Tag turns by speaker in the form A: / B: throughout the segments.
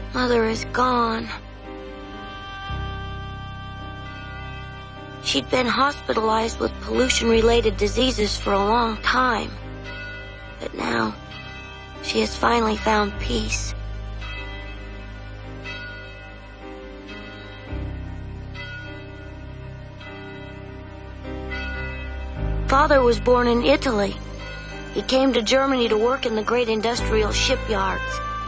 A: Mother is gone. She'd been hospitalized with pollution-related diseases for a long time. But now, she has finally found peace. Father was born in Italy. He came to Germany to work in the great industrial shipyards.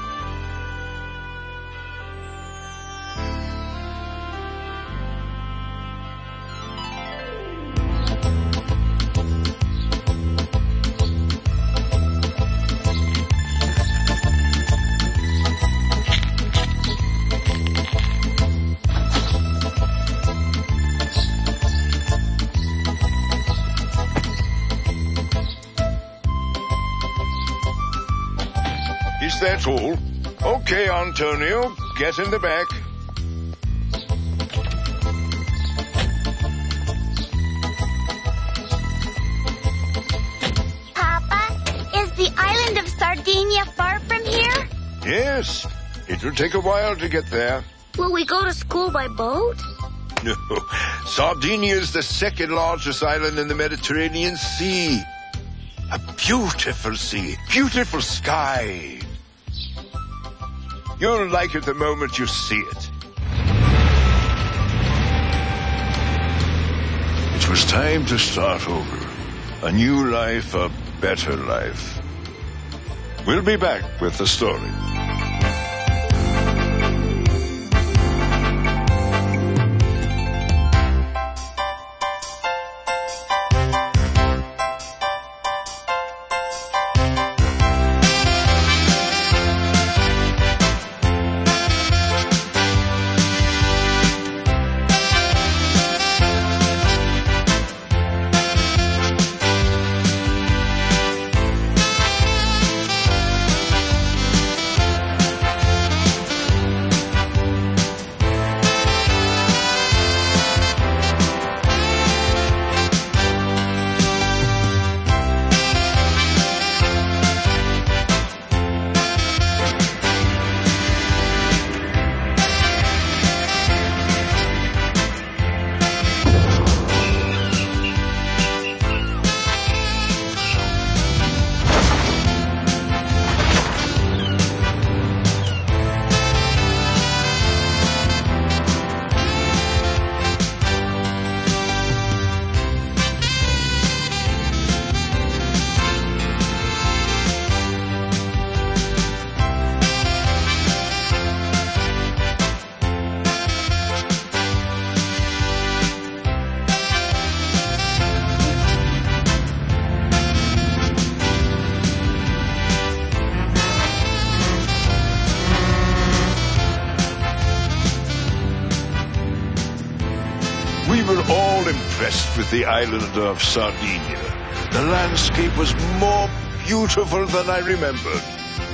B: Is that all? Okay, Antonio, get in the back.
C: Papa, is the island of Sardinia far from here?
B: Yes, it'll take a while to get there.
A: Will we go to school by boat?
B: No, Sardinia is the second largest island in the Mediterranean Sea. A beautiful sea, beautiful sky. You'll like it the moment you see it. It was time to start over. A new life, a better life. We'll be back with the story. We were all impressed with the island of Sardinia. The landscape was more beautiful than I remembered.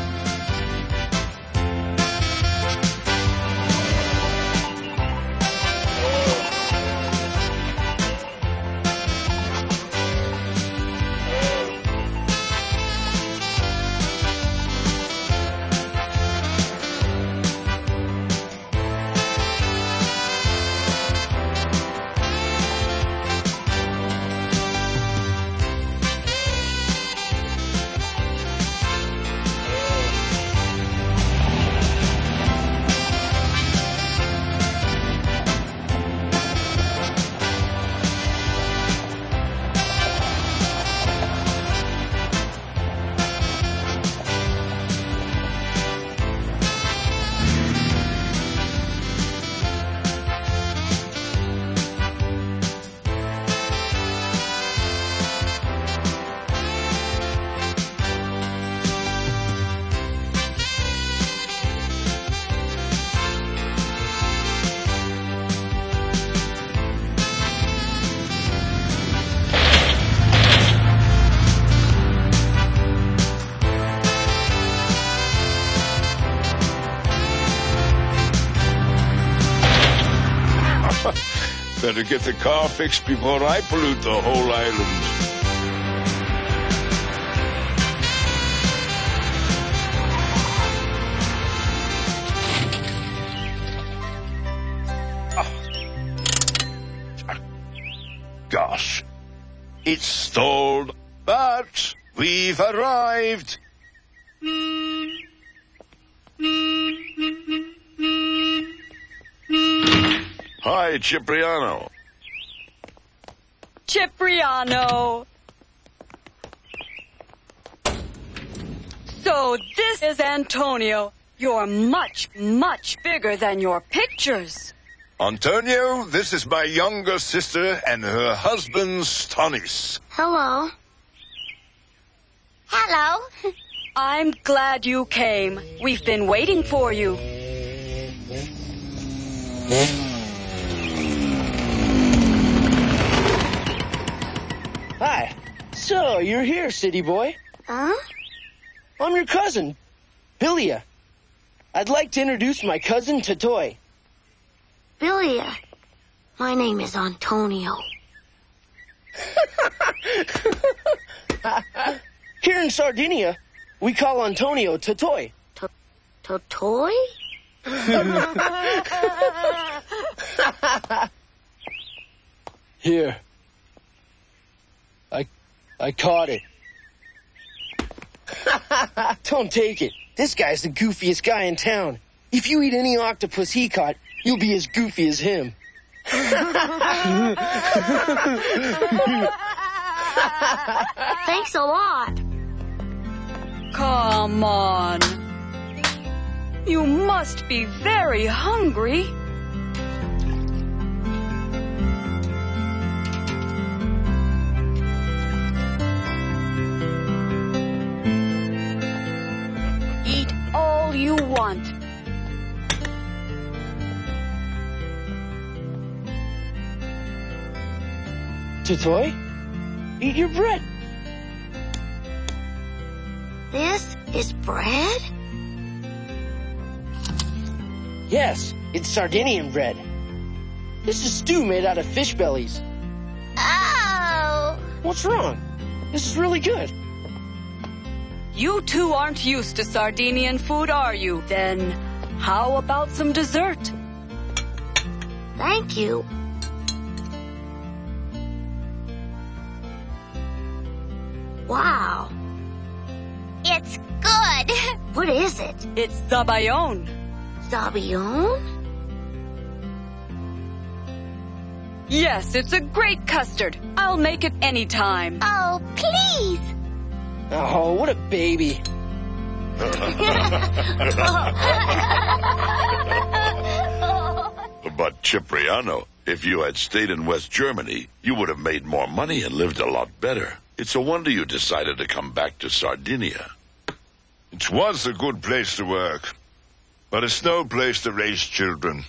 B: Better get the car fixed before I pollute the whole island. It's stalled, but we've arrived. Hi, Cipriano.
D: Cipriano. So this is Antonio. You're much, much bigger than your pictures.
B: Antonio, this is my younger sister and her husband, Stanis.
A: Hello.
C: Hello.
D: I'm glad you came. We've been waiting for you.
E: Hi. So, you're here, city boy.
A: Huh?
E: I'm your cousin, Billia. I'd like to introduce my cousin, Totti.
A: Billia. My name is Antonio.
E: Here in Sardinia, we call Antonio Totti.
A: Toy?
E: Here. I caught it. Don't take it. This guy's the goofiest guy in town. If you eat any octopus he caught, you'll be as goofy as him.
A: Thanks a lot.
D: Come on. You must be very hungry. Eat all you want.
E: Totti, eat your bread.
A: This is bread?
E: Yes, it's Sardinian bread. This is stew made out of fish bellies.
C: Oh.
E: What's wrong? This is really good.
D: You two aren't used to Sardinian food, are you? Then how about some dessert?
A: Thank you. Wow.
C: It's good.
A: What is it?
D: It's zabayon.
A: Zabion?
D: Yes, it's a great custard. I'll make it anytime.
C: Oh, please.
E: Oh, what a baby.
B: But Cipriano, if you had stayed in West Germany, you would have made more money and lived a lot better. It's a wonder you decided to come back to Sardinia. It was a good place to work, but it's no place to raise children.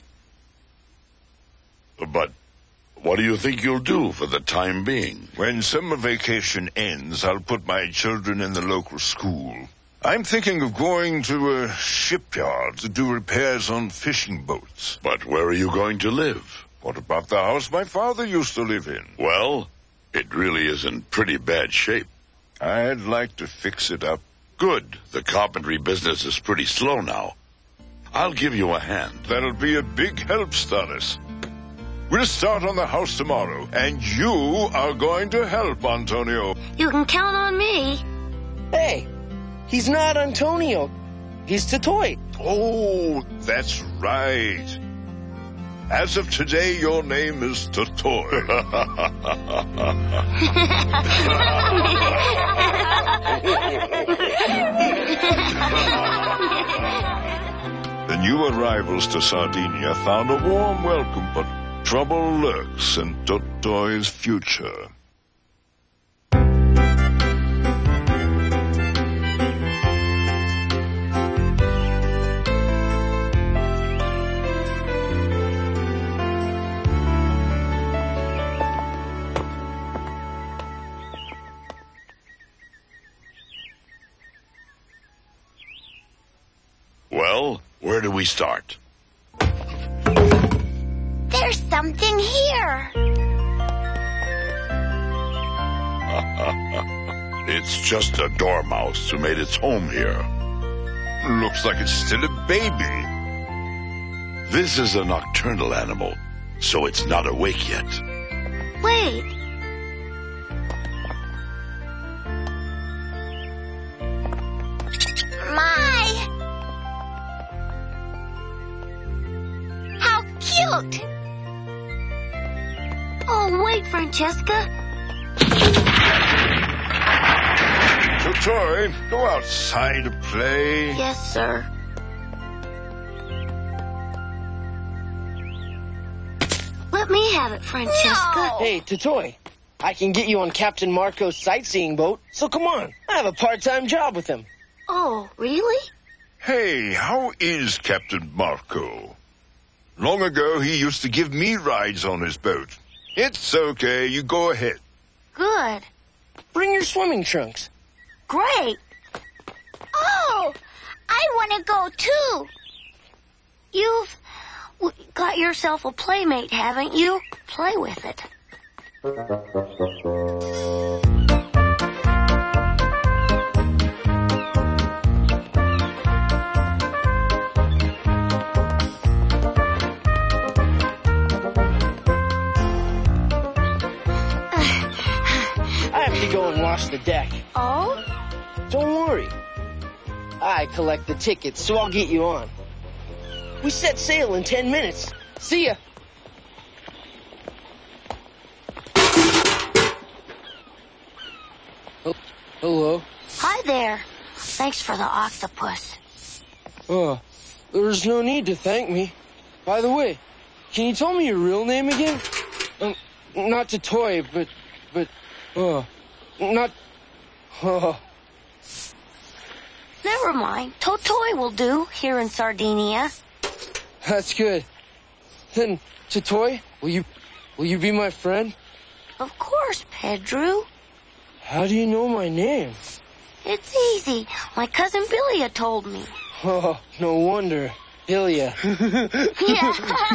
B: But what do you think you'll do for the time being? When summer vacation ends, I'll put my children in the local school. I'm thinking of going to a shipyard to do repairs on fishing boats. But where are you going to live? What about the house my father used to live in? Well, it really is in pretty bad shape. I'd like to fix it up. Good. The carpentry business is pretty slow now. I'll give you a hand. That'll be a big help, Stanis. We'll start on the house tomorrow, and you are going to help, Antonio.
A: You can count on me.
E: Hey, he's not Antonio. He's Totti.
B: Oh, that's right. As of today, your name is Totti. The new arrivals to Sardinia found a warm welcome, but trouble lurks in Totti's future. Well, where do we start?
C: There's something here.
B: It's just a dormouse who made its home here. Looks like it's still a baby. This is a nocturnal animal, so it's not awake yet.
A: Wait. Francesca?
B: Toy, go outside to play.
A: Yes, sir. Let me have it, Francesca.
C: No.
E: Hey, Totoy, I can get you on Captain Marco's sightseeing boat, so come on. I have a part-time job with him.
A: Oh, really?
B: Hey, how is Captain Marco? Long ago, he used to give me rides on his boat. It's okay, you go ahead.
A: Good.
E: Bring your swimming trunks.
A: Great.
C: Oh, I want to go too.
A: You've got yourself a playmate, haven't you? Play with it.
E: I have to go and wash the deck.
A: Oh?
E: Don't worry. I collect the tickets, so I'll get you on. We set sail in 10 minutes. See ya. Oh, hello.
A: Hi there. Thanks for the octopus.
E: Oh, there's no need to thank me. By the way, can you tell me your real name again? Not to toy, not... Oh.
A: Never mind. Totoy will do here in Sardinia.
E: That's good. Then, Totoy, will you be my friend?
A: Of course, Pedro.
E: How do you know my name?
A: It's easy. My cousin Billia told me.
E: Oh, no wonder. Billia.
A: Yeah.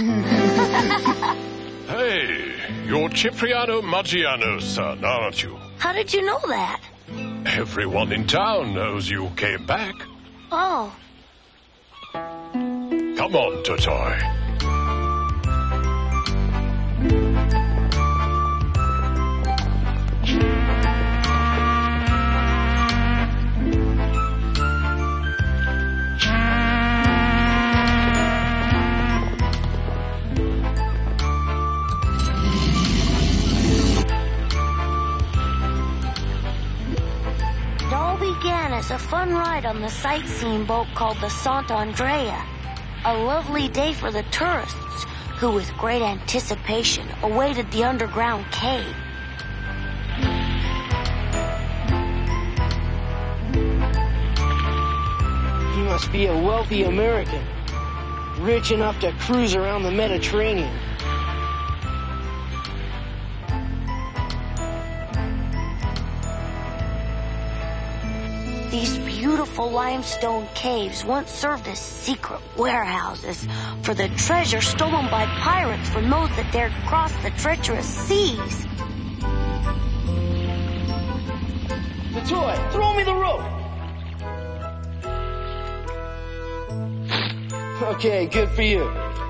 F: Hey, you're Cipriano Maggiano's son, aren't you?
A: How did you know that?
F: Everyone in town knows you came back.
A: Oh.
F: Come on, Totoy.
A: It all began as a fun ride on the sightseeing boat called the Sant'Andrea. A lovely day for the tourists, who with great anticipation awaited the underground cave.
E: You must be a wealthy American, rich enough to cruise around the Mediterranean.
A: These beautiful limestone caves once served as secret warehouses for the treasure stolen by pirates from those that dared cross the treacherous seas.
E: The toy, throw me the rope. Okay, good for you.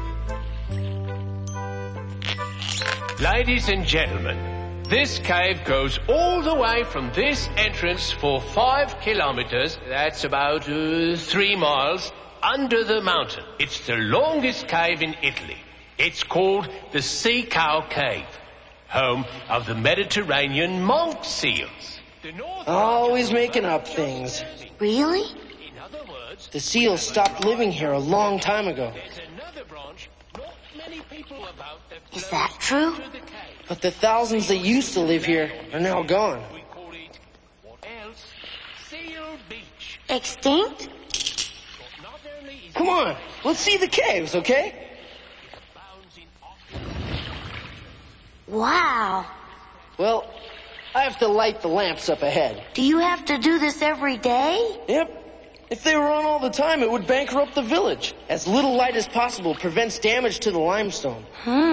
G: Ladies and gentlemen, this cave goes all the way from this entrance for 5 kilometers, that's about 3 miles, under the mountain. It's the longest cave in Italy. It's called the Sea Cow Cave, home of the Mediterranean monk seals.
E: Always making up things.
A: Really?
G: In other words,
E: The seals stopped living here a long time ago.
G: there's another branch, not many people about that
A: Is that true?
G: to the cave.
E: But the thousands that used to live here are now gone.
G: We call it, what else? Seal Beach.
A: Extinct?
G: But not only is
E: Come on, let's see the caves, okay?
G: it abounds in octopus.
A: Wow.
E: Well, I have to light the lamps up ahead.
A: Do you have to do this every day?
E: Yep. If they were on all the time, it would bankrupt the village. As little light as possible prevents damage to the limestone.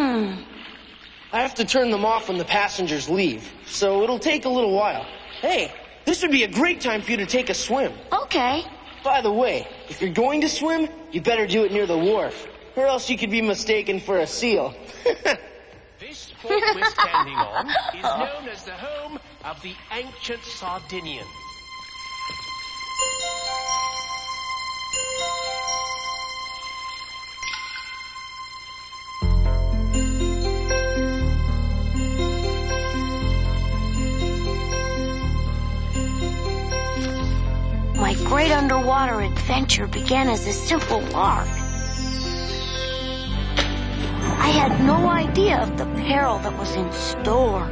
E: I have to turn them off when the passengers leave, so it'll take a little while. Hey, this would be a great time for you to take a swim.
A: Okay.
E: By the way, if you're going to swim, you better do it near the wharf, or else you could be mistaken for a seal.
G: This fort we're standing on is known as the home of the ancient Sardinians.
A: great underwater adventure began as a simple lark. I had no idea of the peril that was in store.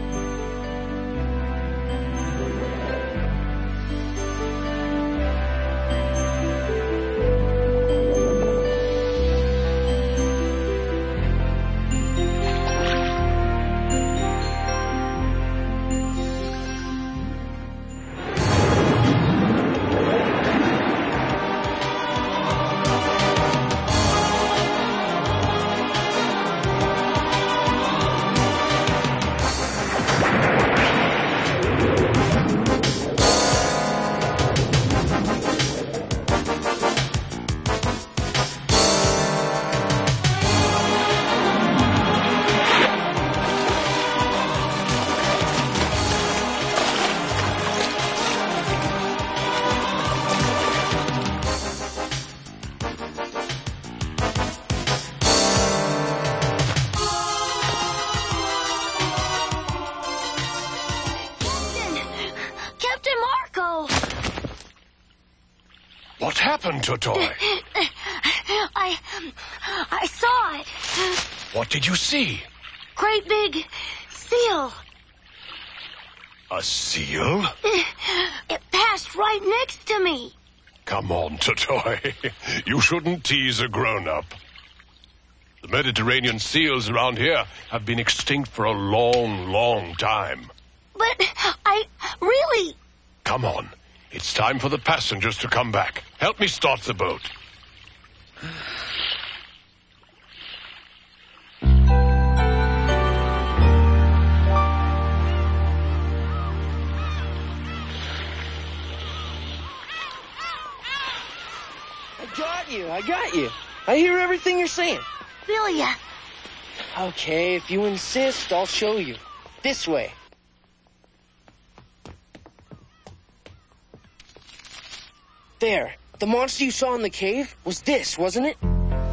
F: What happened, Totti?
A: I saw it.
F: What did you see?
A: Great big seal.
F: A seal?
A: It passed right next to me.
F: Come on, Totti. You shouldn't tease a grown-up. The Mediterranean seals around here have been extinct for a long, long time.
A: But I really...
F: Come on. It's time for the passengers to come back. Help me start the boat.
E: I got you. I hear everything you're saying.
A: Billia.
E: Okay, if you insist, I'll show you. This way. There. The monster you saw in the cave was this, wasn't it?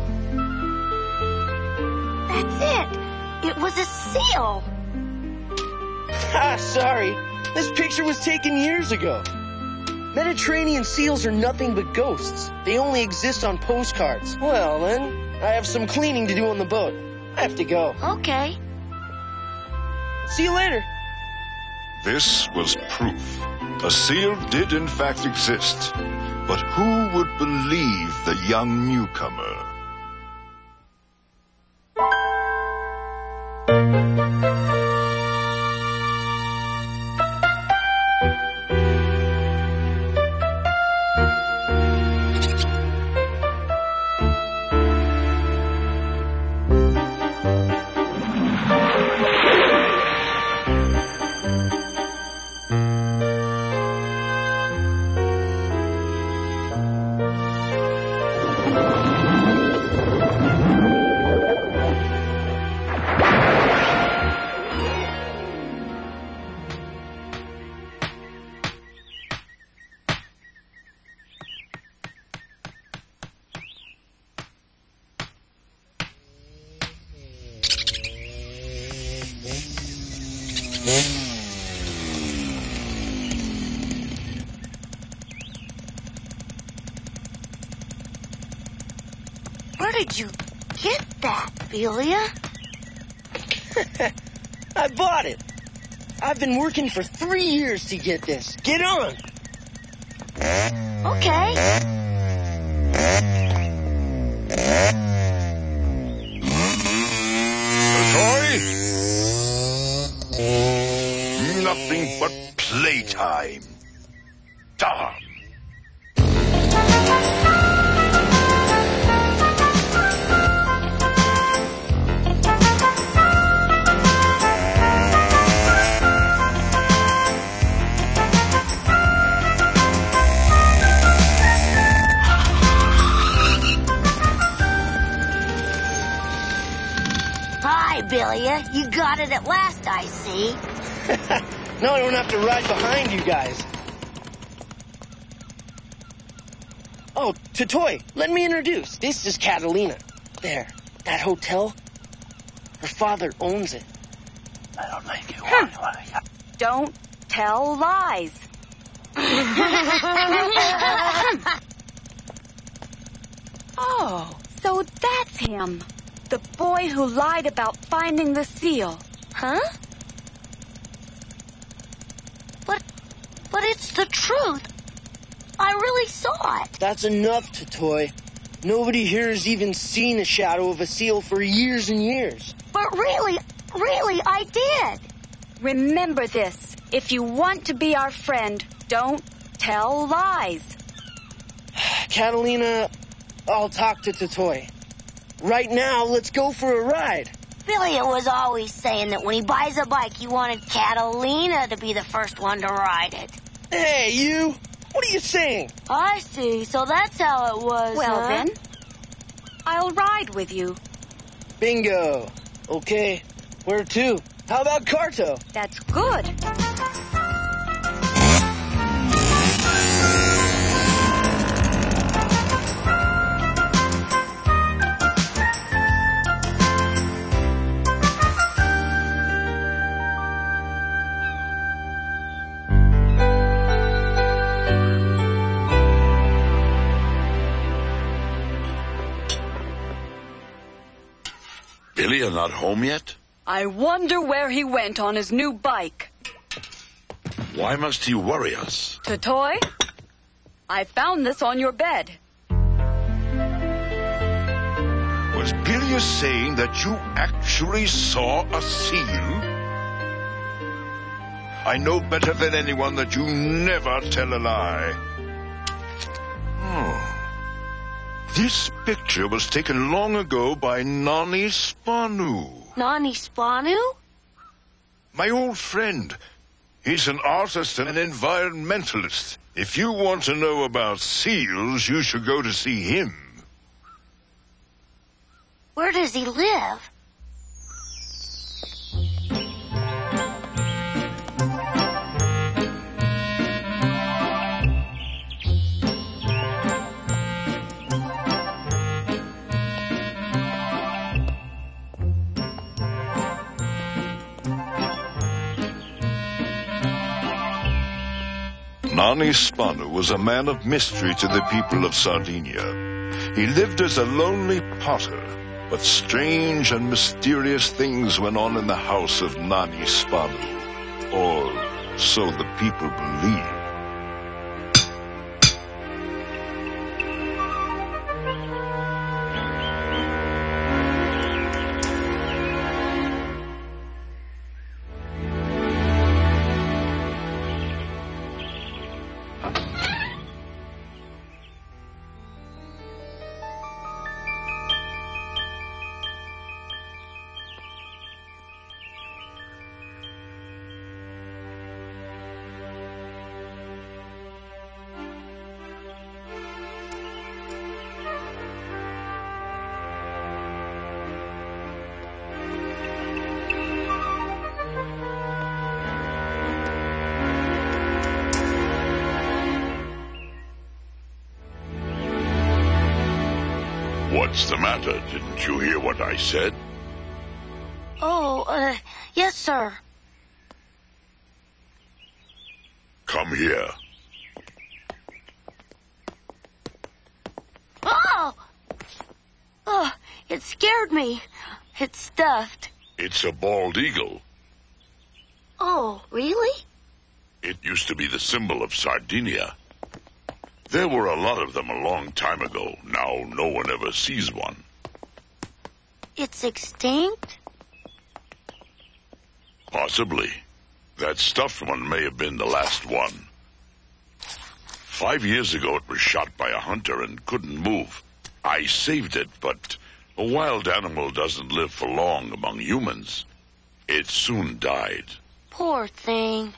A: That's it. It was a seal.
E: Ah, sorry. This picture was taken years ago. Mediterranean seals are nothing but ghosts. They only exist on postcards. Well, then, I have some cleaning to do on the boat. I have to go.
A: Okay.
E: See you later.
B: This was proof. A seal did in fact exist. But who would believe the young newcomer?
A: Where did you get that, Billia?
E: I bought it. I've been working for 3 years to get this. Get on.
A: Okay.
B: Totti? Nothing but playtime. Darn.
A: Hi, Billia. You got it at last, I see.
E: Now I don't have to ride behind you guys. Oh, Totti, let me introduce. This is Catalina. There, that hotel. Her father owns it.
D: Don't tell lies. Oh, so that's him. The boy who lied about finding the seal.
A: Huh? But it's the truth. I really saw it.
E: That's enough, Totti. Nobody here has even seen a shadow of a seal for years and years.
A: But really, I did.
D: Remember this. If you want to be our friend, don't tell lies.
E: Catalina, I'll talk to Totti. Right now, let's go for a ride.
A: Billy was always saying that when he buys a bike, he wanted Catalina to be the first one to ride it.
E: Hey, you! What are you saying?
A: I see. So that's how it was,
D: Well,
A: huh?
D: then, I'll ride with you.
E: Bingo. Okay, where to? How about Carto?
D: That's good.
B: Billy, you're not home yet?
D: I wonder where he went on his new bike.
B: Why must he worry us?
D: Totti, I found this on your bed.
B: Was Billy saying that you actually saw a seal? I know better than anyone that you never tell a lie. This picture was taken long ago by Nani Spanu.
A: Nani Spanu?
B: My old friend. He's an artist and an environmentalist. If you want to know about seals, you should go to see him.
A: Where does he live?
B: Nani Spanu was a man of mystery to the people of Sardinia. He lived as a lonely potter, but strange and mysterious things went on in the house of Nani Spanu. Or so the people believed. What's the matter? Didn't you hear what I said?
A: Oh, yes, sir.
B: Come here.
A: Oh! Oh, it scared me. It's stuffed.
B: It's a bald eagle.
A: Oh, really?
B: It used to be the symbol of Sardinia. There were a lot of them a long time ago. Now no one ever sees one.
A: It's extinct?
B: Possibly. That stuffed one may have been the last one. 5 years ago it was shot by a hunter and couldn't move. I saved it, but a wild animal doesn't live for long among humans. It soon died.
A: Poor thing.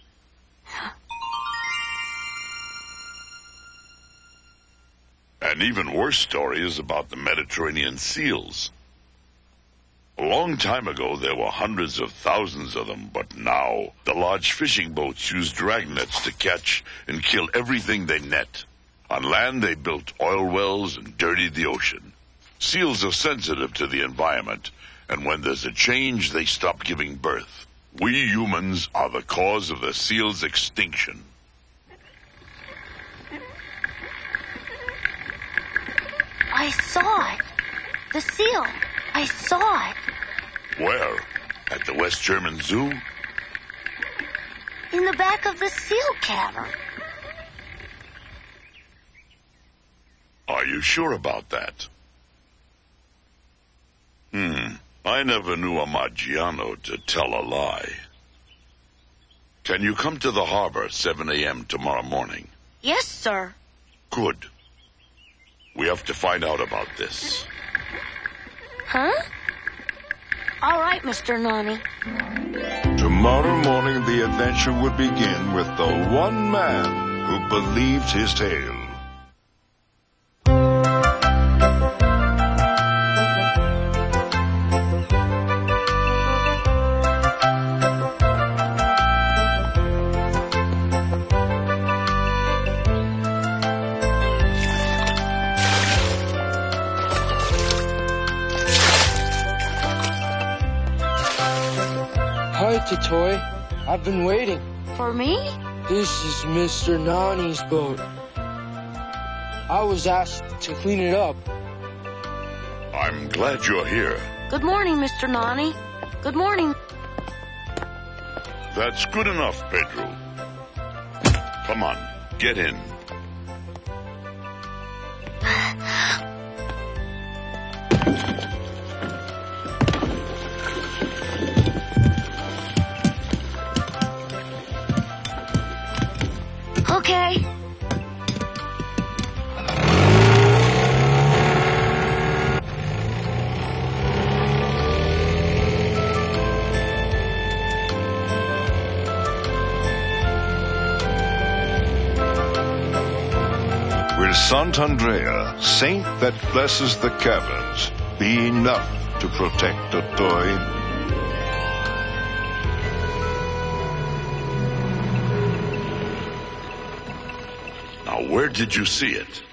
B: An even worse story is about the Mediterranean seals. A long time ago, there were hundreds of thousands of them, but now the large fishing boats use dragnets to catch and kill everything they net. On land, they built oil wells and dirtied the ocean. Seals are sensitive to the environment, and when there's a change, they stop giving birth. We humans are the cause of the seals' extinction.
A: I saw it. The seal. I saw it.
B: Where? At the West German Zoo?
A: In the back of the seal cavern.
B: Are you sure about that? I never knew a Maggiano to tell a lie. Can you come to the harbor 7 a.m. tomorrow morning?
A: Yes, sir.
B: Good. We have to find out about this.
A: Huh? All right, Mr. Nani.
B: Tomorrow morning, the adventure would begin with the one man who believed his tale.
E: Hi, Totti. I've been waiting.
A: For me?
E: This is Mr. Nani's boat. I was asked to clean it up.
B: I'm glad you're here.
A: Good morning, Mr. Nani. Good morning.
B: That's good enough, Pedro. Come on, get in.
A: Okay.
B: Will Sant'Andrea, saint that blesses the caverns, be enough to protect the toy? Now, where did you see it?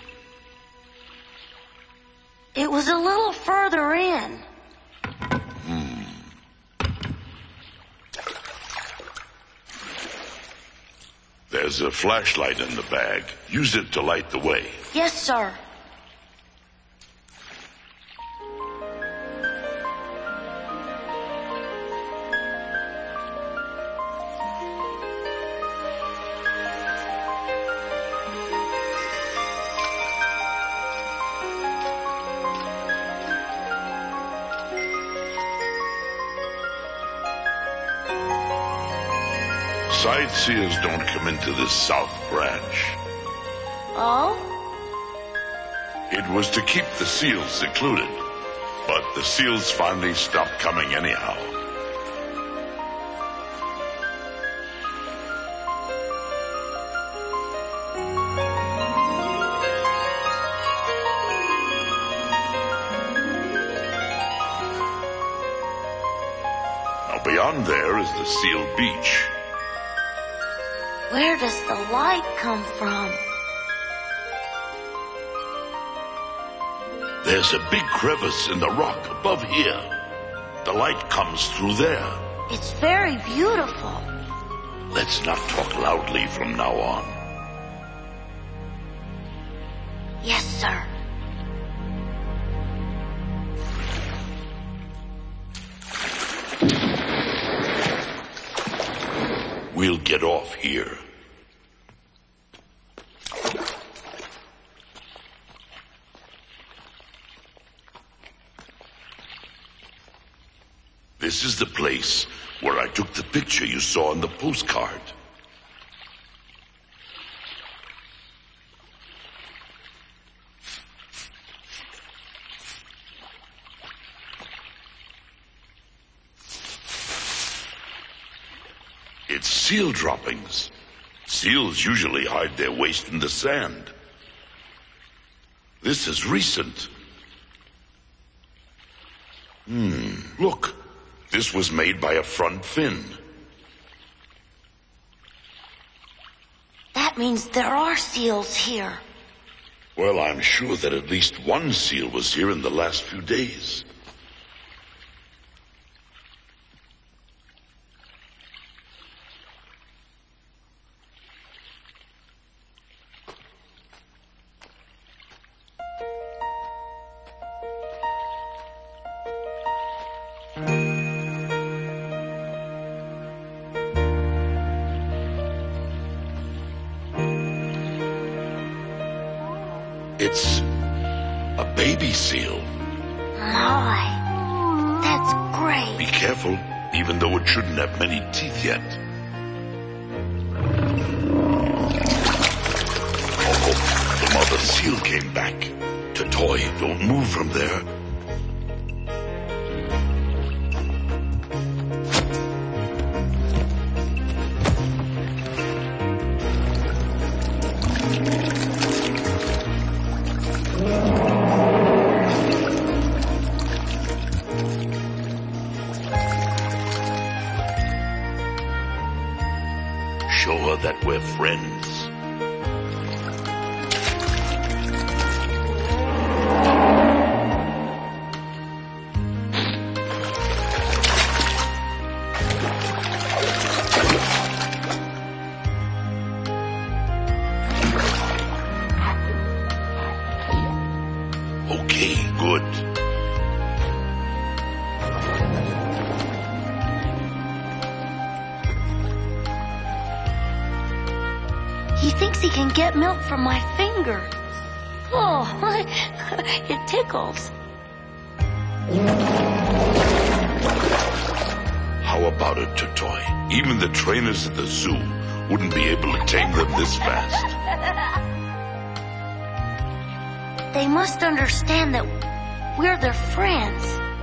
A: It was a little further in.
B: There's a flashlight in the bag. Use it to light the way.
A: Yes, sir.
B: Sightseers don't come into this south branch.
A: Oh?
B: It was to keep the seals secluded, but the seals finally stopped coming anyhow. Now beyond there is the seal beach.
A: Where does the light come from?
B: There's a big crevice in the rock above here. The light comes through there.
A: It's very beautiful.
B: Let's not talk loudly from now on.
A: Yes, sir.
B: We'll get off here. This is the place where I took the picture you saw on the postcard. It's seal droppings. Seals usually hide their waste in the sand. This is recent. Look. This was made by a front fin.
A: That means there are seals here.
B: Well, I'm sure that at least one seal was here in the last few days. A baby seal.
A: My, that's great.
B: Be careful, even though it shouldn't have many teeth yet. Oh, the mother seal came back. Toy, don't move from there. Show her that we're friends. Okay, good.
A: He thinks he can get milk from my finger. Oh, it tickles.
B: How about it, Toy? Even the trainers at the zoo wouldn't be able to tame them this fast.
A: They must understand that we're their friends.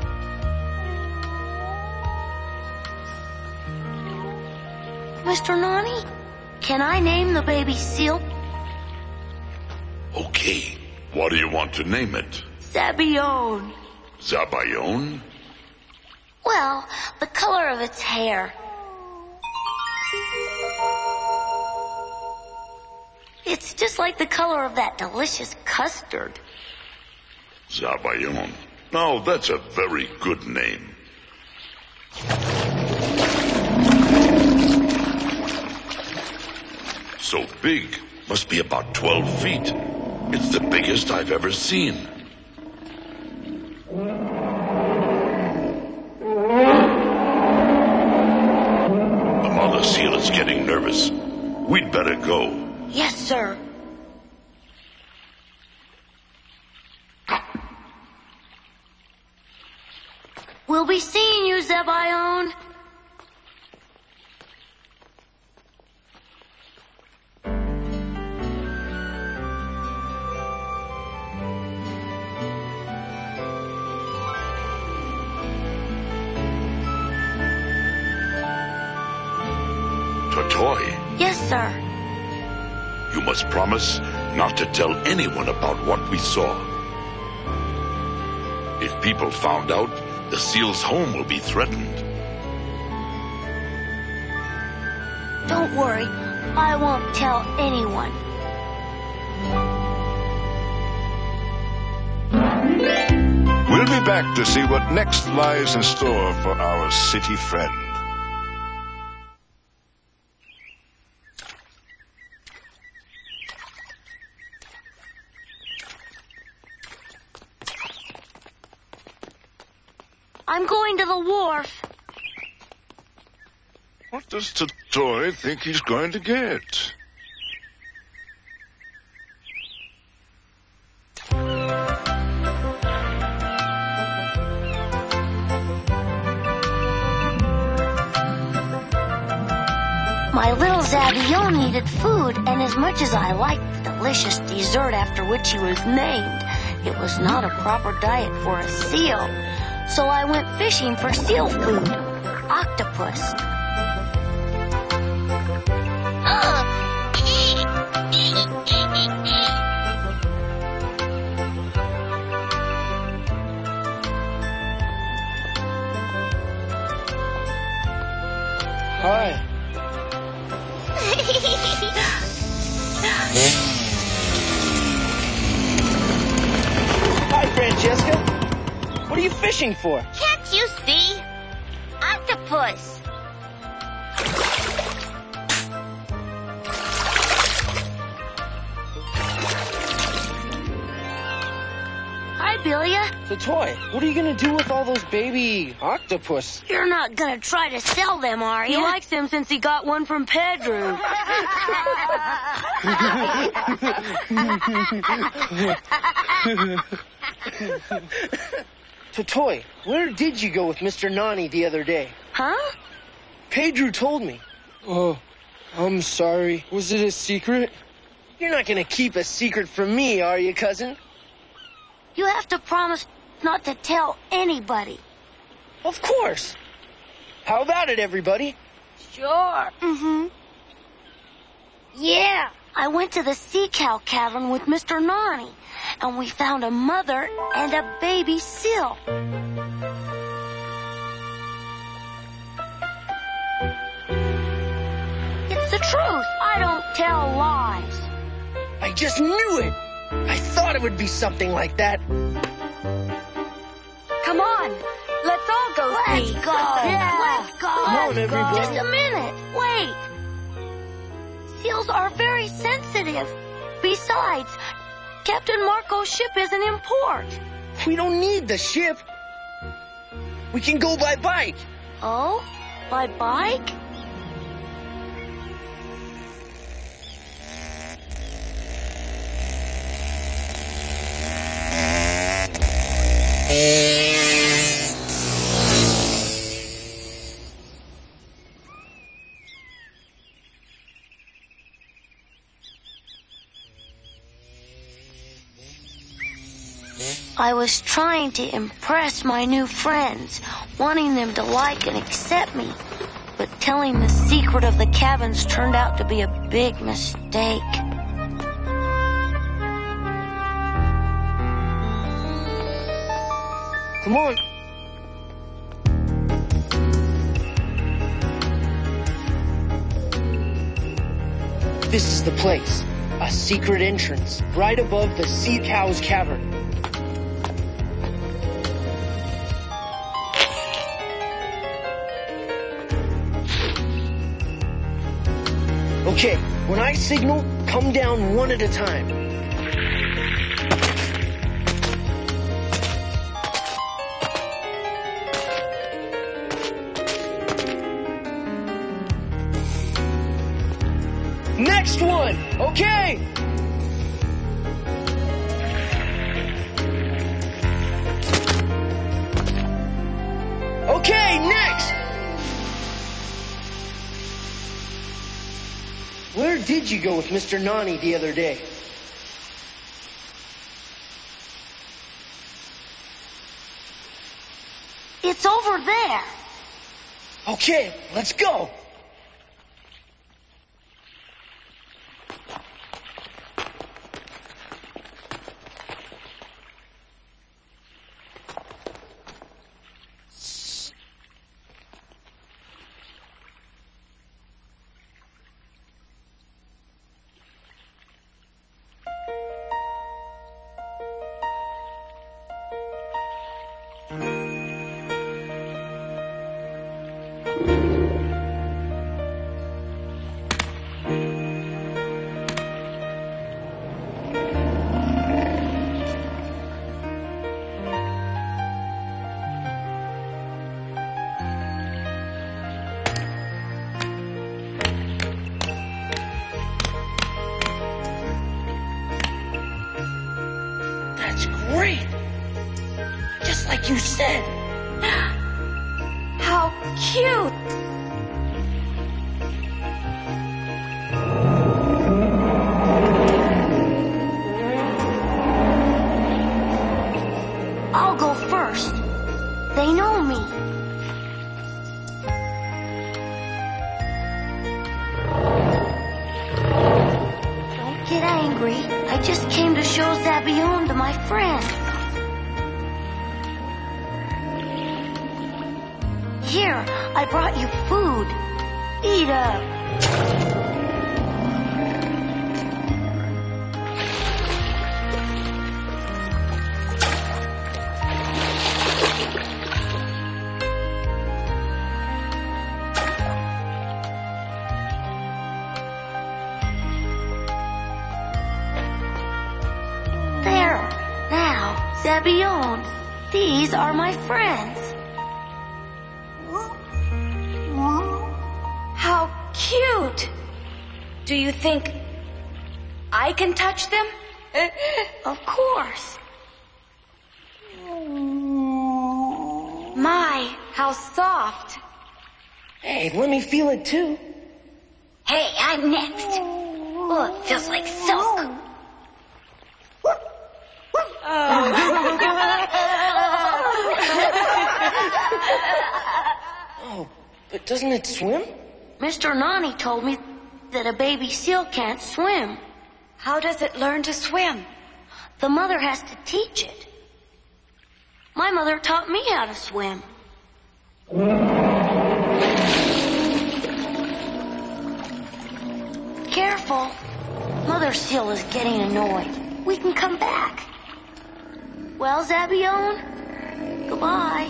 A: Mr. Nani, can I name the baby seal?
B: Okay, what do you want to name it?
A: Zabione.
B: Zabayone?
A: Well, the color of its hair. It's just like the color of that delicious custard.
B: Zabayone. Now, that's a very good name. So big, must be about 12 feet. It's the biggest I've ever seen. The mother seal is getting nervous. We'd better go.
A: Yes, sir. We'll be seeing you, Zabione.
B: Toy,
A: Yes, sir.
B: you must promise not to tell anyone about what we saw. If people found out, the seal's home will be threatened.
A: Don't worry. I won't tell anyone.
H: We'll be back to see what next lies in store for our city friend.
A: I'm going to the wharf.
H: What does Toy think he's going to get?
A: My little Zabione needed food, and as much as I liked the delicious dessert after which he was named, it was not a proper diet for a seal. So I went fishing for seal food. Octopus.
E: Hi. Hi, Francesca. What are you fishing for?
C: Can't you see? Octopus.
A: Hi, Billia.
E: The toy. What are you gonna do with all those baby octopus?
A: You're not gonna try to sell them, are you?
D: He likes them since he got one from Pedro.
E: Totoy, where did you go with Mr. Nani the other day?
A: Huh?
E: Pedro told me. Oh, I'm sorry. Was it a secret? You're not gonna keep a secret from me, are you, cousin?
A: You have to promise not to tell anybody.
E: Of course. How about it, everybody?
A: Sure. Mm-hmm. Yeah. I went to the sea cow cavern with Mr. Nani, and we found a mother and a baby seal. It's the truth. I don't tell lies.
E: I just knew it. I thought it would be something like that.
D: Come on. Let's all go
A: Let's
D: see.
A: go. Yeah. Let's go.
E: Come on, everybody.
A: Just a minute. Wait. Seals are very sensitive. Besides, Captain Marco's ship isn't in port.
E: We don't need the ship. We can go by bike.
A: Oh? By bike? I was trying to impress my new friends, wanting them to like and accept me. But telling the secret of the cabins turned out to be a big mistake.
E: Come on. This is the place. A secret entrance right above the sea cow's cavern. Okay, when I signal, come down one at a time. Next one, okay? Okay, next! Where did you go with Mr. Nani the other day?
A: It's over there.
E: Okay, let's go. That's great! Just like you said.
A: How cute! I'll go first. They know me. Don't get angry. I just came to show Zabion to my friends. Here, I brought you food. Eat up. There. Now, Zabion, these are my friends.
D: How cute. Do you think I can touch them?
A: Of course.
I: how soft.
E: Hey, let me feel it too.
A: Hey, I'm next. Oh, it feels like silk.
E: Oh, but doesn't it swim?
A: Mr. Nani told me that a baby seal can't swim.
I: How does it learn to swim?
A: The mother has to teach it. My mother taught me how to swim. Careful. Mother seal is getting annoyed. We can come back. Well, Zabione? Goodbye.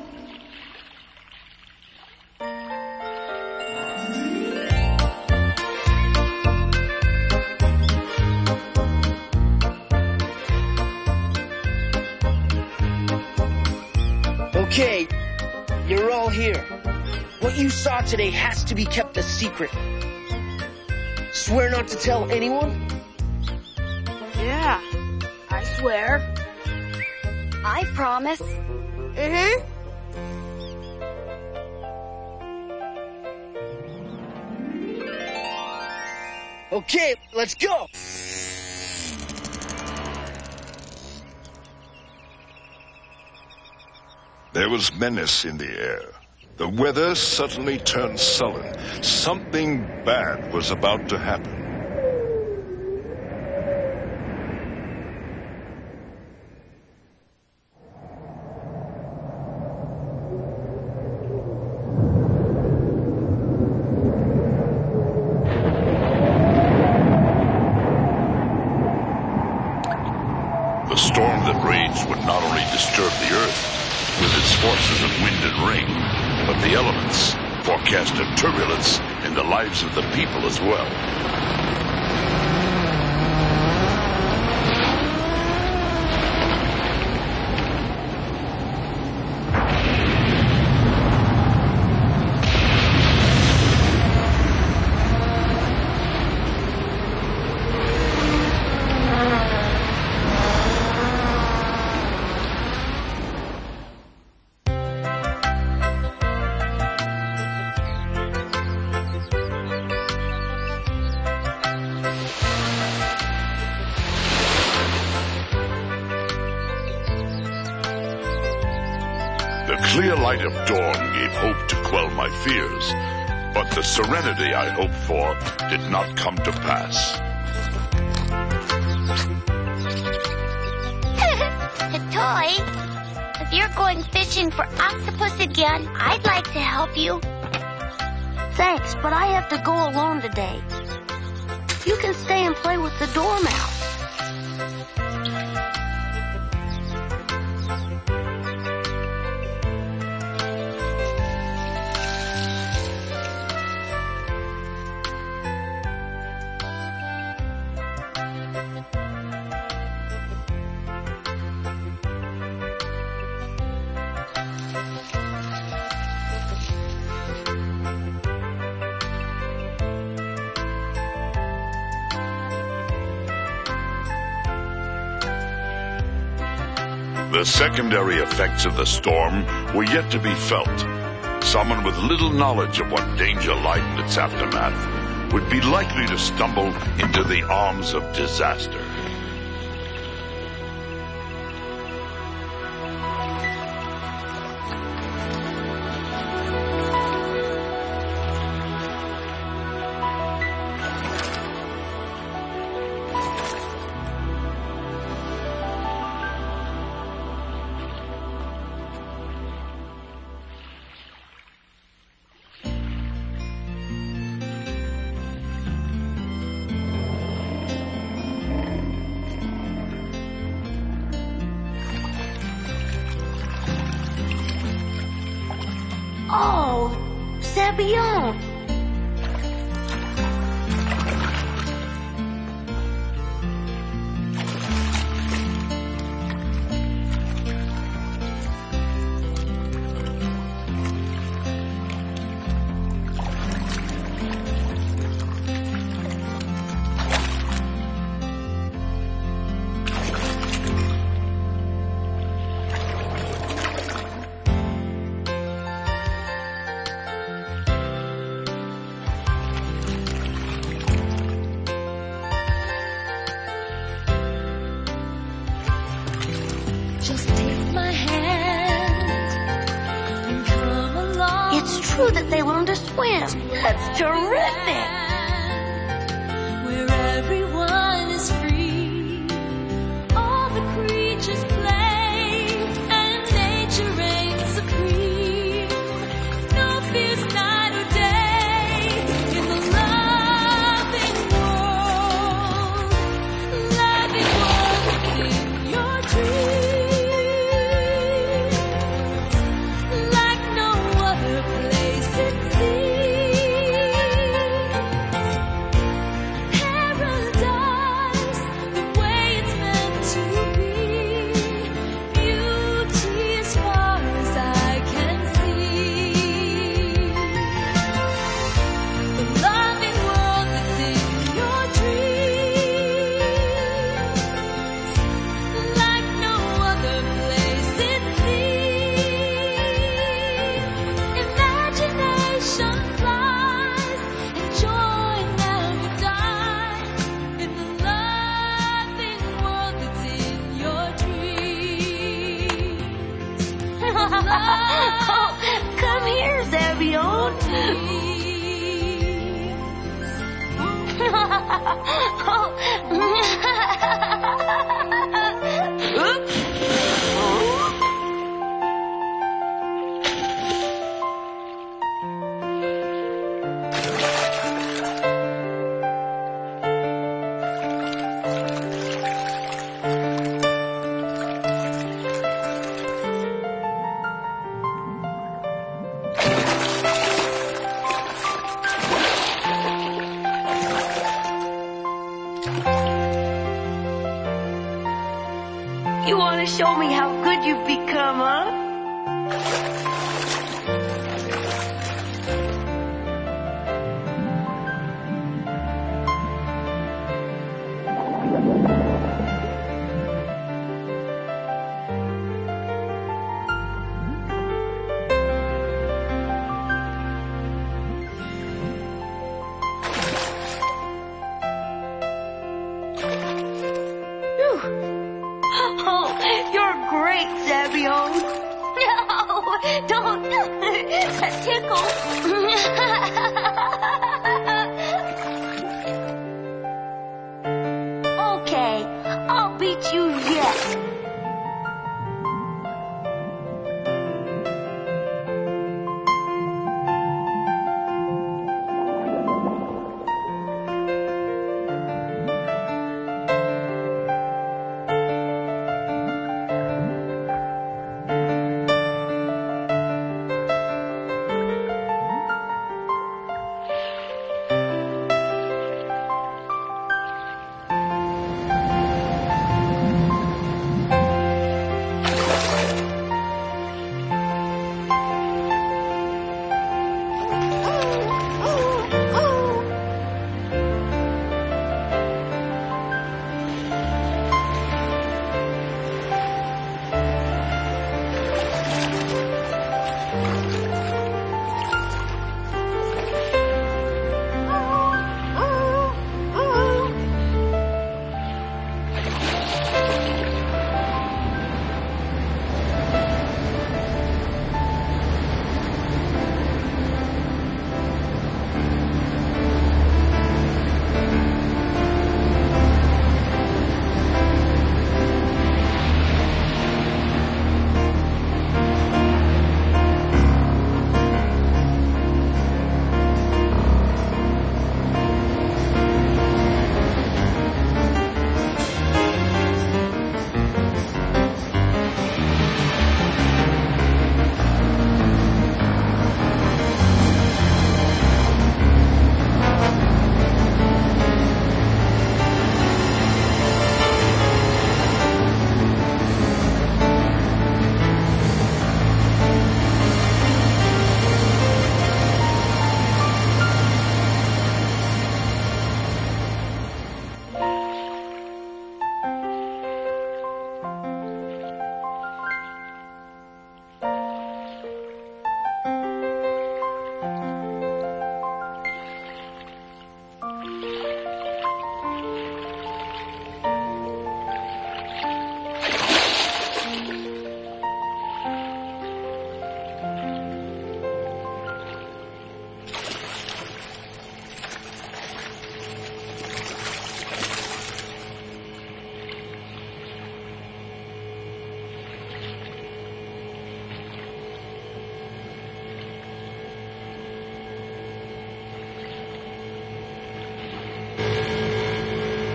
E: Okay, you're all here. What you saw today has to be kept a secret. Swear not to tell anyone?
I: Yeah, I swear. I promise.
C: Mm-hmm.
E: Okay, let's go!
H: There was menace in the air. The weather suddenly turned sullen. Something bad was about to happen.
B: The storm that raged would not only disturb the earth with its forces of wind and rain, but the elements forecasted turbulence in the lives of the people as well. The clear light of dawn gave hope to quell my fears, but the serenity I hoped for did not come to pass.
C: Toy, if you're going fishing for octopus again, I'd like to help you.
A: Thanks, but I have to go alone today. You can stay and play with the dormouse.
B: The secondary effects of the storm were yet to be felt. Someone with little knowledge of what danger lied in its aftermath would be likely to stumble into the arms of disaster.
A: Oh, Zabione.
J: Just take my hand and come along.
A: It's true that they learn to swim. That's terrific.
J: Where everyone is free. All the creatures play and nature reigns supreme. No fears night or day in the loving world within your dreams. Like no other place it seems. Paradise, the way it's meant to be. Beauty as far as I can see. The loving world that's in your dreams. Like no other place it seems. Imagination flies and joy never dies in the loving world that's in your dreams.
A: Oh, come here, Zabion. Oops. You want to show me how good you've become, huh? Oh, you're great, Zabion. No, don't. That tickles. Okay, I'll beat you yet.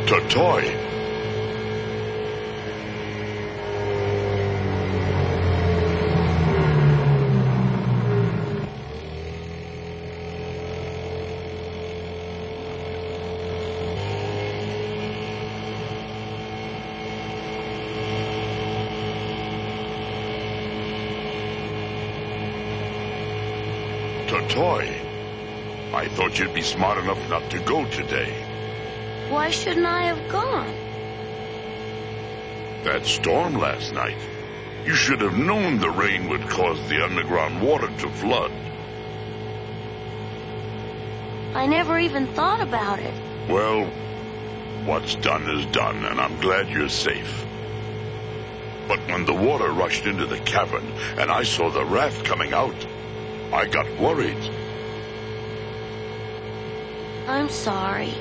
B: Totti. Totti, I thought you'd be smart enough not to go today.
A: Why shouldn't I have gone?
B: That storm last night. You should have known the rain would cause the underground water to flood.
A: I never even thought about it.
B: Well, what's done is done, and I'm glad you're safe. But when the water rushed into the cavern and I saw the raft coming out, I got worried.
A: I'm sorry.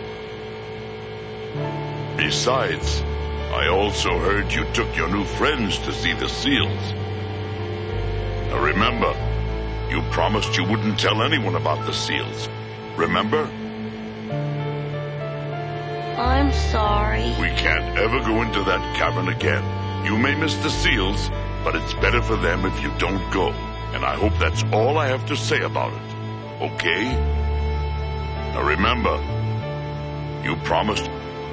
B: Besides, I also heard you took your new friends to see the seals. Now remember, you promised you wouldn't tell anyone about the seals. Remember?
A: I'm sorry.
B: We can't ever go into that cavern again. You may miss the seals, but it's better for them if you don't go. And I hope that's all I have to say about it. Okay? Now remember, you promised.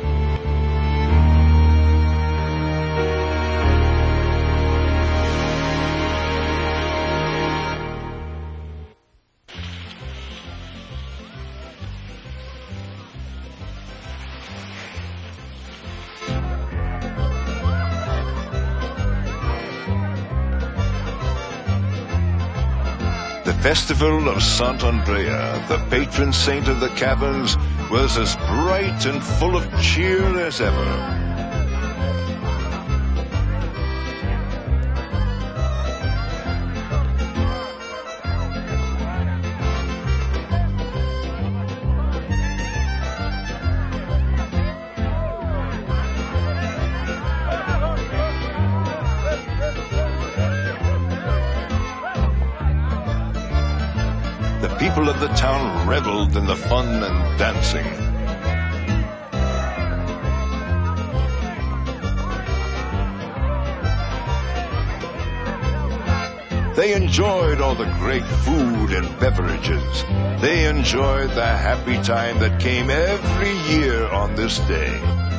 H: The festival of Sant'Andrea, the patron saint of the caverns, was as bright and full of cheer as ever. People of the town reveled in the fun and dancing. They enjoyed all the great food and beverages. They enjoyed the happy time that came every year on this day.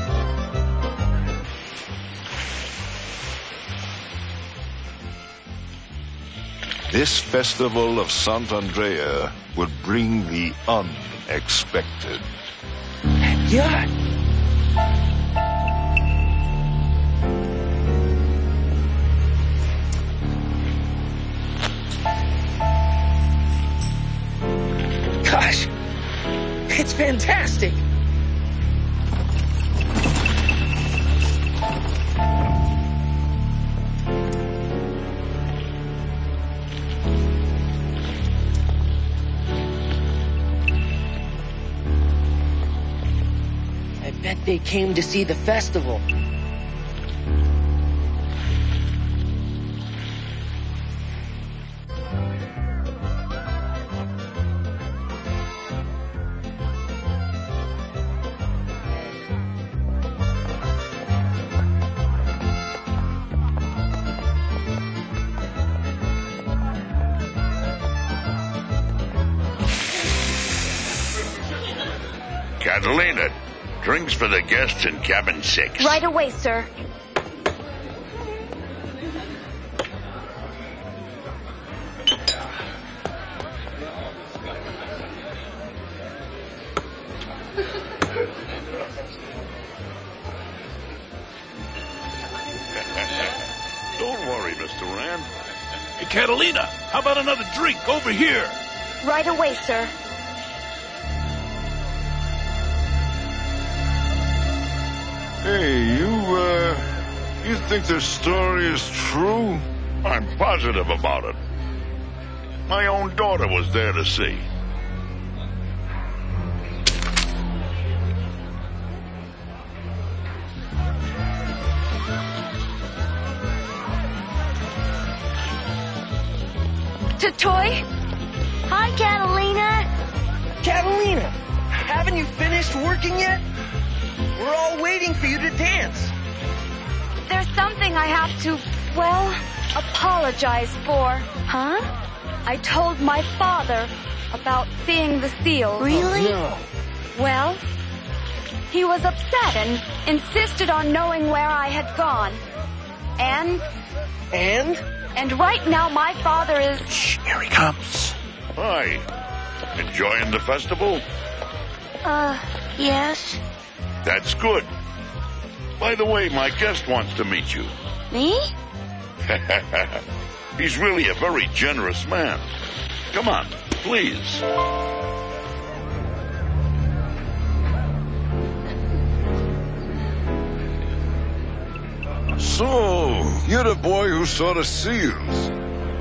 H: This festival of Sant'Andrea would bring the unexpected.
E: Yeah. Gosh, it's fantastic. I bet they came to see the festival.
B: Catalina, drinks for the guests in cabin 6.
I: Right away, sir.
B: Don't worry, Mr. Rand.
K: Hey, Catalina, how about another drink over here?
I: Right away, sir.
B: Hey, you think this story is true? I'm positive about it. My own daughter was there to see.
I: Totti?
A: Hi, Catalina.
E: Catalina, haven't you finished working yet? We're all waiting for you to dance.
I: There's something I have to, well, apologize for.
A: Huh?
I: I told my father about seeing the seals.
A: Really?
E: No.
I: Well, he was upset and insisted on knowing where I had gone.
E: And?
I: And right now my father is...
K: Shh, here he comes.
B: Hi. Enjoying the festival?
A: Yes.
B: That's good. By the way, my guest wants to meet you.
A: Me?
B: He's really a very generous man. Come on, please.
H: So, you're the boy who saw the seals.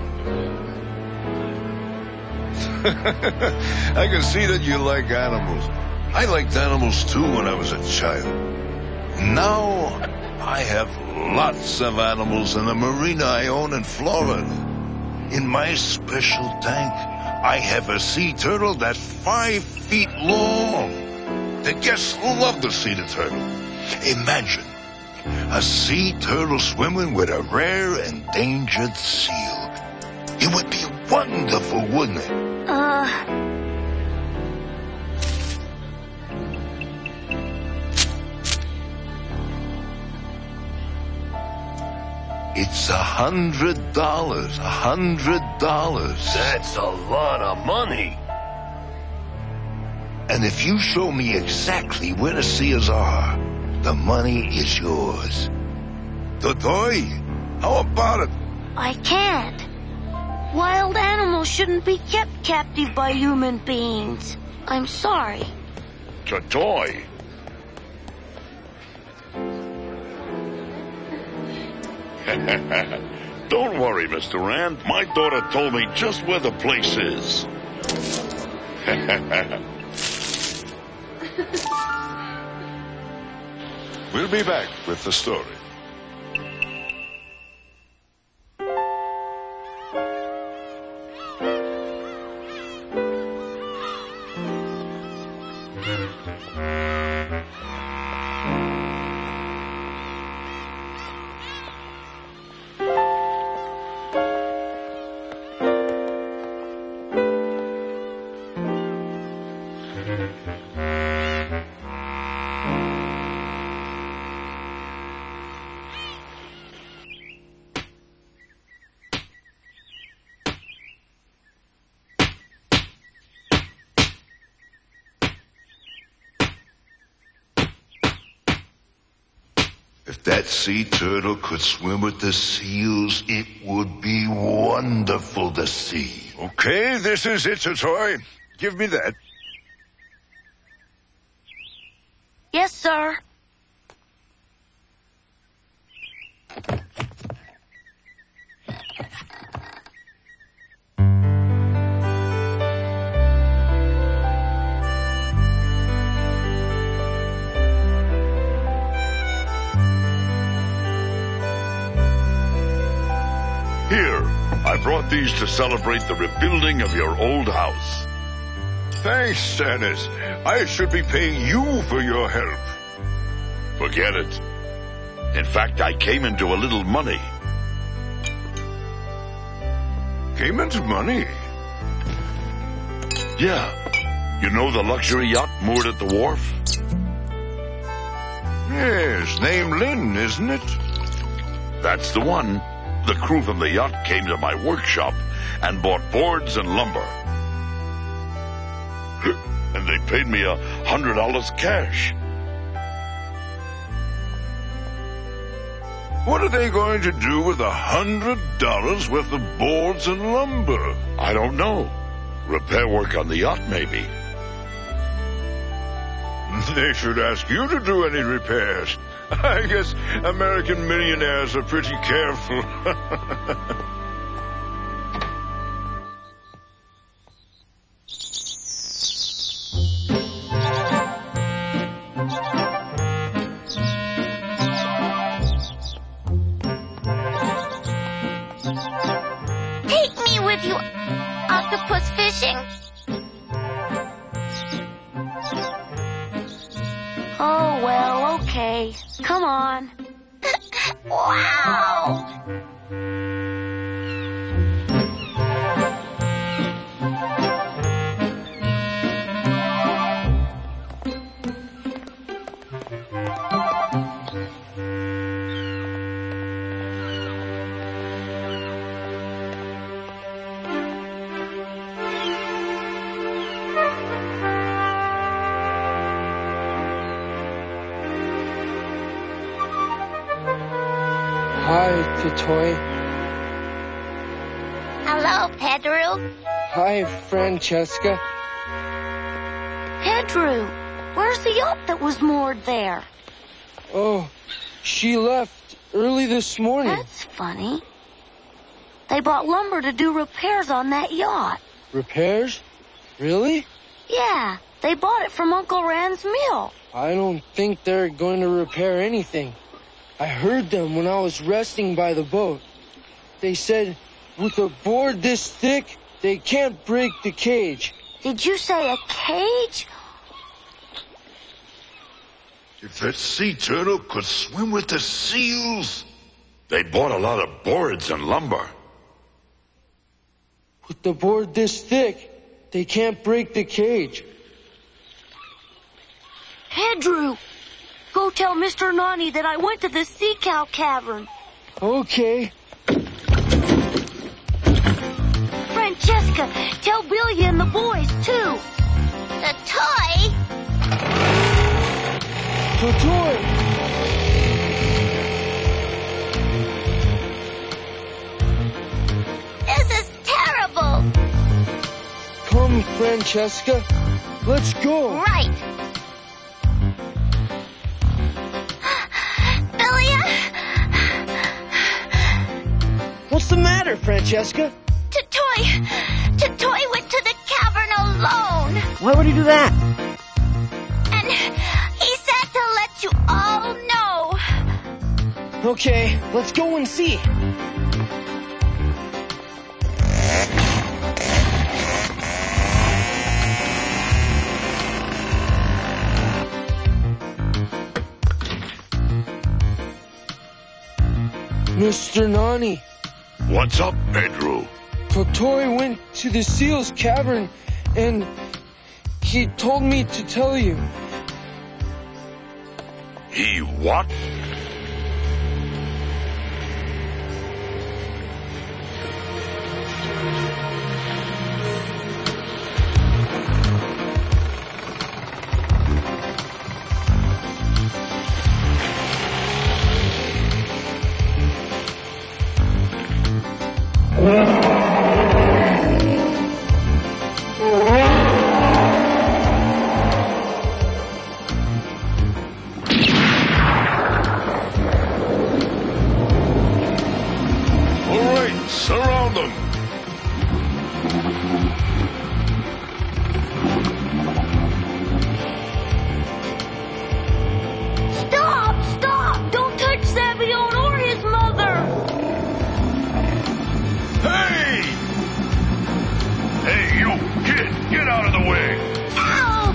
H: I can see that you like animals. I liked animals too when I was a child. Now, I have lots of animals in the marina I own in Florida. In my special tank, I have a sea turtle that's 5 feet long. The guests love to see the turtle. Imagine a sea turtle swimming with a rare endangered seal. It would be wonderful, wouldn't it? It's $100. $100.
F: That's a lot of money.
H: And if you show me exactly where the seals are, the money is yours. Totti, how about it?
A: I can't. Wild animals shouldn't be kept captive by human beings. I'm sorry.
B: Totti. Don't worry, Mr. Rand. My daughter told me just where the place is.
H: We'll be back with the story. If that sea turtle could swim with the seals, it would be wonderful to see. Okay, this is it, Totti. Give me that.
A: Yes, sir.
B: Here, I brought these to celebrate the rebuilding of your old house.
H: Thanks, Stannis. I should be paying you for your help.
B: Forget it. In fact, I came into a little money.
H: Came into money?
B: Yeah. You know the luxury yacht moored at the wharf?
H: Yes, named Lynn, isn't it?
B: That's the one. The crew from the yacht came to my workshop and bought boards and lumber. And they paid me $100 cash.
H: What are they going to do with $100 worth of boards and lumber?
B: I don't know. Repair work on the yacht, maybe.
H: They should ask you to do any repairs. I guess American millionaires are pretty careful.
C: Take me with you, octopus fishing.
A: Oh, well, Come on.
C: Wow!
E: Hi, Totti.
C: Hello, Pedro.
E: Hi, Francesca.
A: Pedro, where's the yacht that was moored there?
E: Oh, she left early this morning.
A: That's funny. They bought lumber to do repairs on that yacht.
E: Repairs? Really?
A: Yeah, they bought it from Uncle Rand's mill.
E: I don't think they're going to repair anything. I heard them when I was resting by the boat. They said, with a board this thick, they can't break the cage.
A: Did you say a cage?
H: If that sea turtle could swim with the seals. They bought a lot of boards and lumber.
E: With the board this thick, they can't break the cage.
A: Pedro, go tell Mr. Nani that I went to the sea cow cavern.
E: Okay.
A: Francesca, tell Billy and the boys, too.
C: The toy?
E: The toy!
C: This is terrible.
E: Come, Francesca. Let's go.
C: Right. Billy?
E: What's the matter, Francesca?
C: Toy went to the cavern alone.
L: Why would he do that?
C: And he said to let you all know.
E: Okay, let's go and see. Mr. Nani.
B: What's up, Pedro?
E: Totti went to the seal's cavern and he told me to tell you.
B: He what? Surround them!
A: Stop! Don't touch Savion or his mother!
B: Hey! Hey, you kid! Get out of the way!
C: Ow!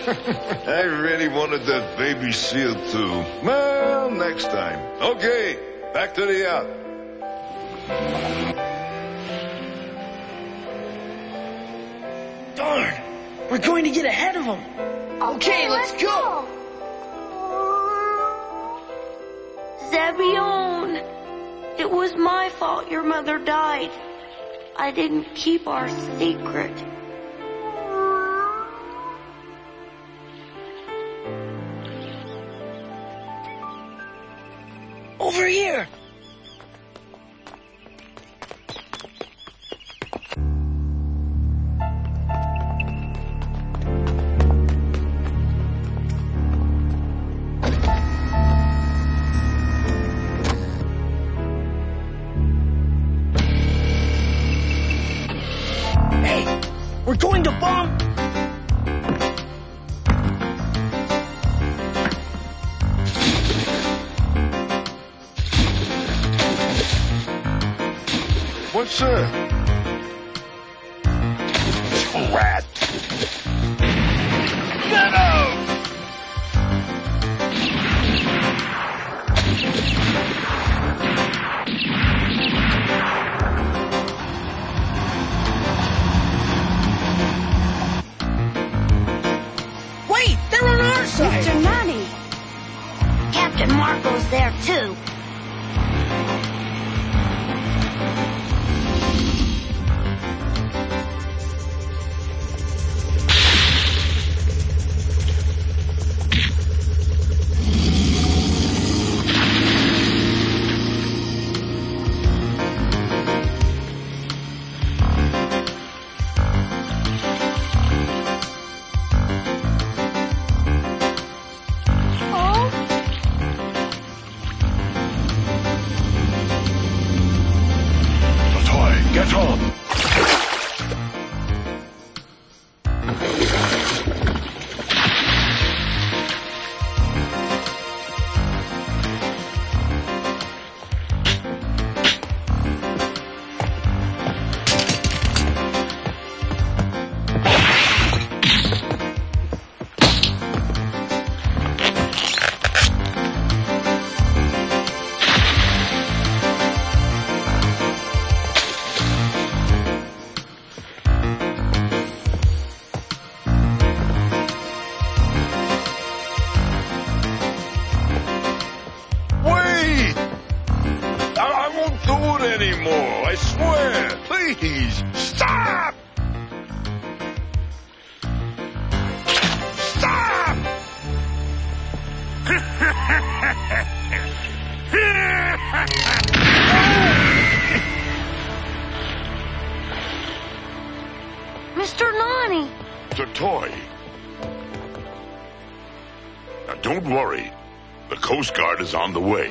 H: I really wanted that baby seal, too. Well, next time. Okay, back to the yacht.
E: Darn! We're going to get ahead of them. Okay, let's go.
A: Zebulon, it was my fault your mother died. I didn't keep our secret.
E: Over here. We're going to bomb...
H: What's that? Rat. Get out!
E: Wait, they're on our side.
I: Mr. Nani.
A: Captain Marco's there too.
H: Get on! Anymore, I swear. Please, stop! Stop!
A: Mr. Nani!
B: The toy. Now, don't worry. The Coast Guard is on the way.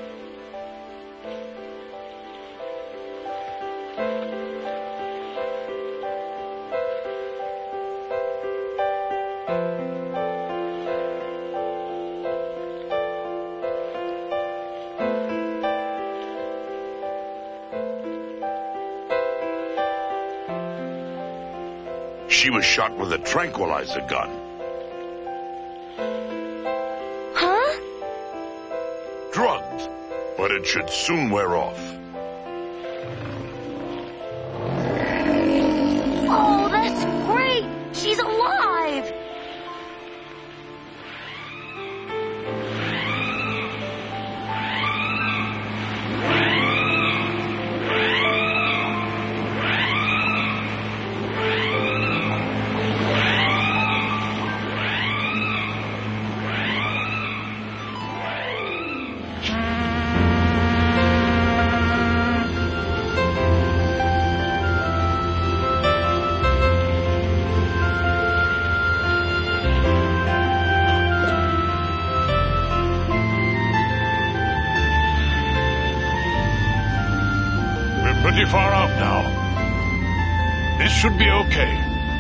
B: She was shot with a tranquilizer gun.
A: Huh?
B: Drugged, but it should soon wear off.
A: Oh, that's great! She's alive!
F: Pretty far out now. This should be okay.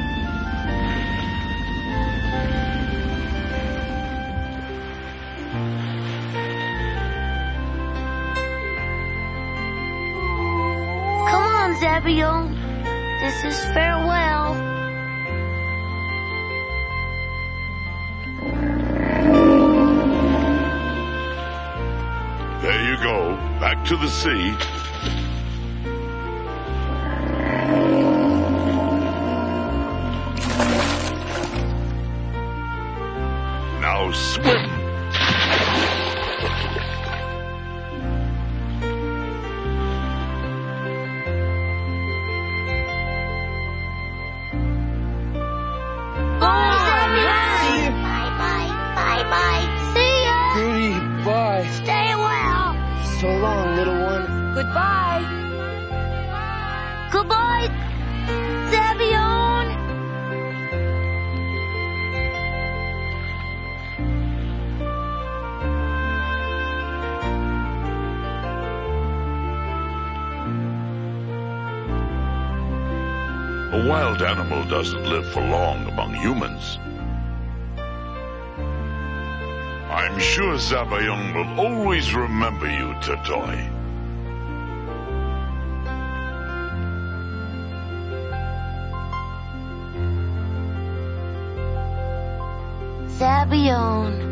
A: Come on, Zebulon. This is farewell.
B: you go. Back to the sea. Now swim.
E: So long, little one.
I: Goodbye.
A: Goodbye, Zabion.
B: A wild animal doesn't live for long among humans. I'm sure Zabayon will always remember you, Totoy.
A: Zabion.